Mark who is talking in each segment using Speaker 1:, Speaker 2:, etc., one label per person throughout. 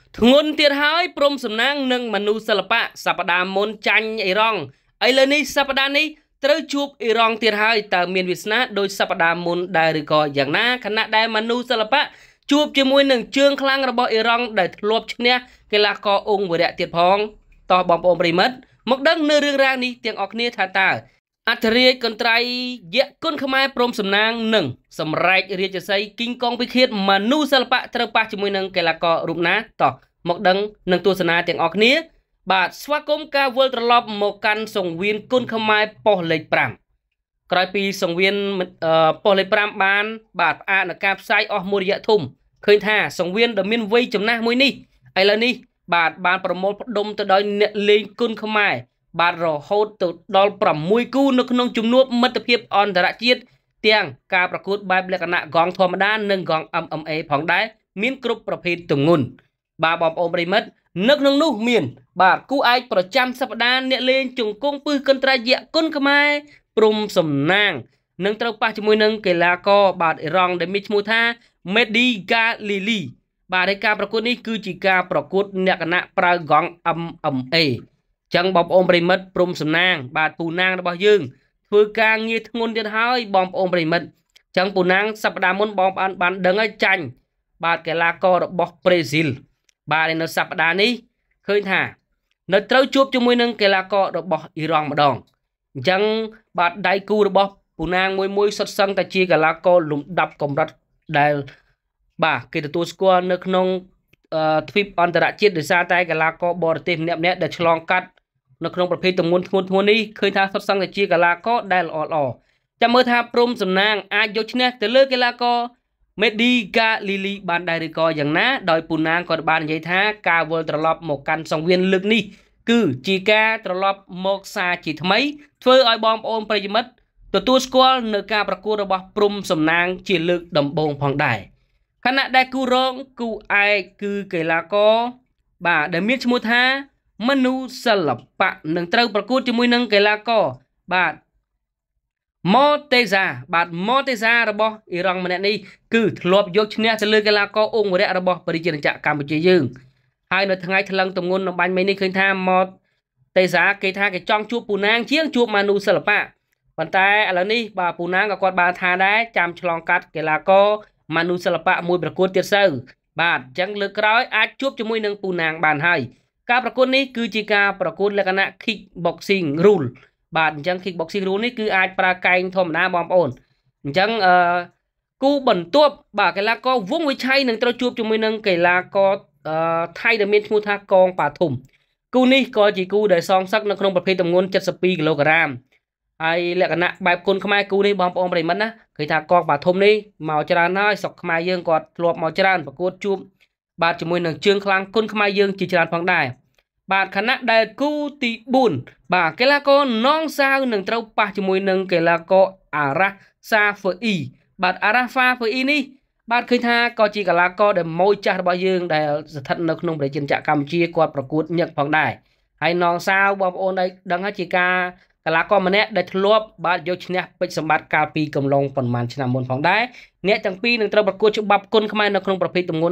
Speaker 1: ធ្ងន់ទៀតហើយព្រំសំណាងនិងមនុស្សសិល្បៈសប្តាហ៍មុនចាញ់អ៊ីរ៉ង់ឥឡូវនេះសប្តាហ៍នេះត្រូវជួបអ៊ីរ៉ង់ទៀតហើយតើមានវាសនាដោយសប្តាហ៍មុនដែរឬក៏យ៉ាងណាខណៈដែលមនុស្សសិល្បៈជួបជាមួយនឹងជើងខ្លាំងរបស់អ៊ីរ៉ង់ដែលធ្លាប់ឈ្នះកីឡាករអង្គវរៈទៀតផងតោះបងប្អូនប្រិមិត្តមកដឹងនៅរឿងរ៉ាវនេះទាំងអស់គ្នាថាតើអធិរាជកន្ត្រៃយៈគុណខ្មែរព្រមសំណាងនិងសម្រែករាជសីគីងកងពិឃាតមនុស្សសិល្បៈត្រូវប៉ះជាមួយនឹងកីឡាកររូបណាតោះមកដឹងនឹងទស្សនាទាំងអស់គ្នាបាទស្វាគមន៍ការវិលត្រឡប់មកកាន់សង្វៀនគុណខ្មែរប៉ុស្តិ៍លេខ5ក្រោយពីសង្វៀនប៉ុស្តិ៍លេខ5បានបាទផ្អាកនៅការផ្សាយអស់មួយរយៈធំឃើញថាសង្វៀនដែលមានវ័យចំណាស់មួយនេះឥឡូវនេះបាទបានប្រមូលផ្ដុំទៅដោយអ្នកលេងគុណខ្មែរបាទរហូតទៅដល់6គូនៅក្នុងជំនួបមិត្តភាពអន្តរជាតិទាំងការប្រកួតបែបលក្ខណៈកងធម្មតានិងកង MMA ផងដែរមានគ្រប់ប្រភេទទម្ងន់បាទបងប្អូនប្រិមិត្តនៅក្នុងនោះមានបាទគូឯកប្រចាំសប្តាហ៍អ្នកលេងជង្គង់ពឹសកន្ត្រៃយៈគុណខ្មែរព្រំសំណាងនឹងត្រូវប៉ះជាមួយនឹងកីឡាករបាទអ៊ីរ៉ង់ដែលមានឈ្មោះថា Mehdi Galili បាទហើយការប្រកួតនេះគឺជាការប្រកួតលក្ខណៈប្រើកង MMA ចឹងបងប្អូនប្រិមិត្តព្រំសំណាងបាទពូណាងរបស់យើងធ្វើការងារធ្ងន់ទៀតហើយបងប្អូនប្រិមិត្តចឹងពូណាងសប្តាហ៍មុនបងបានដឹងហើយចាញ់បាទកីឡាកររបស់ប្រេស៊ីលបាទនៅសប្តាហ៍នេះឃើញថានៅត្រូវជួបជាមួយនឹងកីឡាកររបស់អ៊ីរ៉ង់ម្ដងអញ្ចឹងបាទដៃគូរបស់ពូណាងមួយសុទ្ធសឹងតែជាកីឡាករលំដាប់កម្រិតដែលបាទគេទទួលស្គាល់នៅក្នុងទ្វីបអន្តរជាតិដោយសារតែកីឡាករបរទេសម្នាក់ដែលឆ្លងកាត់នៅក្នុងប្រភេទទម្ងន់ធ្ងន់នេះឃើញថាសុទ្ធសឹងតែជាកីឡាករដែលល្អចាំមើលថាព្រំសំណាងអាចយកឈ្នះទៅលើកីឡាករ Mehdi Galili បានដែរឬក៏យ៉ាងណាដោយពូណាងក៏បាននិយាយថាការវិលត្រឡប់មកកាន់សង្វៀនលើកនេះគឺជាការត្រឡប់មកសារជាថ្មីធ្វើឲ្យបងប្អូនប្រិយមិត្តទទួលស្គាល់នៅការប្រកួតរបស់ព្រំសំណាងជាលើកដំបូងផងដែរខណៈដែលគូរងគូឯកគឺកីឡាករបាទដែលមានឈ្មោះថាមនុស្សសិល្បៈនឹងត្រូវប្រកួតជាមួយនឹងកីឡាករបាទម៉ូតេសាបាទម៉ូតេសារបស់អ៊ីរ៉ង់ម្នាក់នេះគឺធ្លាប់យកឈ្នះទៅលើកីឡាករអង្គវរៈរបស់ប្រជាជនកម្ពុជាយើងហើយនៅថ្ងៃថ្លឹងទម្ងន់នៅបាញ់មិញនេះឃើញថាម៉ូតេសាគេថាគេចង់ជួបពូណាងជាងជួបមនុស្សសិល្បៈប៉ុន្តែឥឡូវនេះបាទពូណាងក៏គាត់បានថាដែរចាំឆ្លងកាត់កីឡាករមនុស្សសិល្បៈមួយប្រកួតទៀតទៅបាទអញ្ចឹងលើកក្រោយអាចជួបជាមួយនឹងពូណាងបានហើយការប្រកួតនេះគឺជាការប្រកួតលក្ខណៈ kickboxing rule បាទអញ្ចឹង kickboxing rule នេះគឺអាចប្រើកែងធម្មតាបងប្អូនអញ្ចឹងគូបន្ទាប់បាទកីឡាករវងវិឆ័យនឹងត្រូវជួបជាមួយនឹងកីឡាករថៃដែលមានឈ្មោះថាកងប៉ាធំគូនេះក៏ជាគូដែលសងសឹកនៅក្នុងប្រភេទទម្ងន់72គីឡូក្រាមហើយលក្ខណៈបែបគុណខ្មែរគូនេះបងប្អូនប្រិមិត្តណាឃើញថាកងប៉ាធំនេះមកច្រើនហើយស្រុកខ្មែរយើងគាត់ធ្លាប់មកច្រើនប្រកួតជួបបាទជាមួយនឹងជើងខ្លាំងគុណខ្មែរយើងជាច្រើនផងដែរបាទខណៈដែលគូទី4បាទកីឡាករណងសាវនឹងត្រូវប៉ះជាមួយនឹងកីឡាករអារ៉ាសាហ្វឺអ៊ីបាទអារ៉ាហ្វាហ្វឺអ៊ីនេះបាទឃើញថាក៏ជាកីឡាករដែលម៉ួយចាស់របស់យើងដែលស្ថិតនៅក្នុងប្រជាជាតិកម្ពុជាគាត់ប្រកួតញឹកផងដែរហើយណងសាវបងប្អូនได้ដឹងថាជាការកីឡាករម្នាក់ដែលធ្លាប់បាទយកឈ្នះពេជ្រសម្បត្តិកាលពីកំឡុងប៉ុន្មានឆ្នាំមុនផងដែរអ្នកទាំងពីរនឹងត្រូវប្រកួតច្បាប់គុណខ្មែរនៅក្នុងប្រភេទទម្ងន់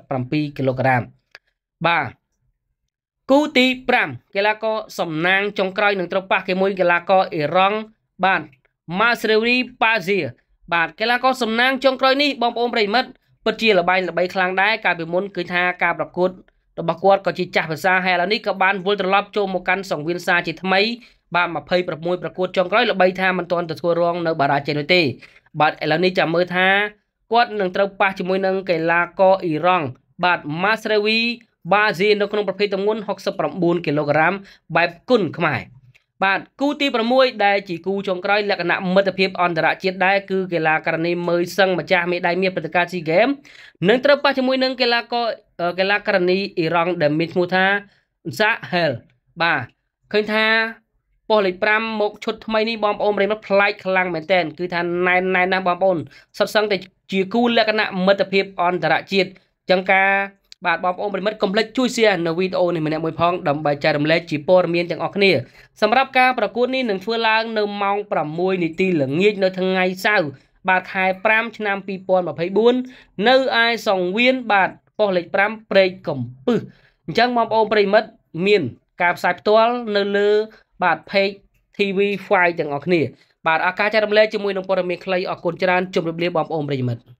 Speaker 1: 57គីឡូក្រាមបាទគូទី5កីឡាករសំណាងចុងក្រោយនឹងត្រូវប៉ះជាមួយកីឡាករអ៊ីរ៉ង់បាទម៉ាស្រេវីប៉ាហ្ស៊ីបាទកីឡាករសំណាងចុងក្រោយនេះបងប្អូនប្រិមិត្តពិតជាល្បីខ្លាំងដែរកាលពីមុនគឺថាការប្រកួតរបស់គាត់ក៏ជាចាស់ភាសាហើយឥឡូវនេះក៏បានវិលត្រឡប់ចូលមកកាន់សង្វៀនសារជាថ្មីបាទ26ប្រកួតចុងក្រោយល្បីថាមិនទាន់ទទួលរងនៅបារាជ័យនោះទេបាទឥឡូវនេះចាំមើលថាគាត់នឹងត្រូវប៉ះជាមួយនឹងកីឡាករអ៊ីរ៉ង់បាទម៉ាស្រេវីបាហ្ស៊ីនៅក្នុងប្រភេទទម្ងន់69គីឡូក្រាមបែបគុណខ្មែរបាទគូទី6ដែលជាគូចុងក្រោយលក្ខណៈមិត្តភាពអន្តរជាតិដែរគឺកីឡាករនីមើយសឹងម្ចាស់មេដាយមាសព្រឹត្តិការណ៍ SEA Games នឹងត្រូវប៉ះជាមួយនឹងកីឡាករនីអ៊ីរ៉ង់ដែលមានឈ្មោះថាសាហែលបាទឃើញថាប៉ុស្តិ៍លេខ5មកឈុតថ្មីនេះបងប្អូនប្រិយមិត្តប្លែកខ្លាំងមែនទែនគឺថាណែនណាស់បងប្អូនសុទ្ធសឹងតែជាគូលក្ខណៈមិត្តភាពអន្តរជាតិចឹងការបាទបងប្អូនប្រិមិត្តកុំភ្លេចជួយ share នៅវីដេអូនេះម្នាក់មួយផងដើម្បីចែករំលែកជាព័ត៌មានទាំងអស់គ្នាសម្រាប់ការប្រកួតនេះនឹងធ្វើឡើងនៅម៉ោង6នាទីល្ងាចនៅថ្ងៃសៅរ៍បាទខែ5ឆ្នាំ2024នៅឯសង្វៀនបាទប៉ុស្តិ៍លេខ5ព្រែកកំពឹសអញ្ចឹងបងប្អូនប្រិមិត្តមានការផ្សាយផ្ទាល់នៅលើបាទ page TV5 ទាំងអស់គ្នាបាទឱកាសចែករំលែកជាមួយនឹងព័ត៌មានខ្លីអរគុណច្រើនជម្រាបលាបងប្អូនប្រិមិត្ត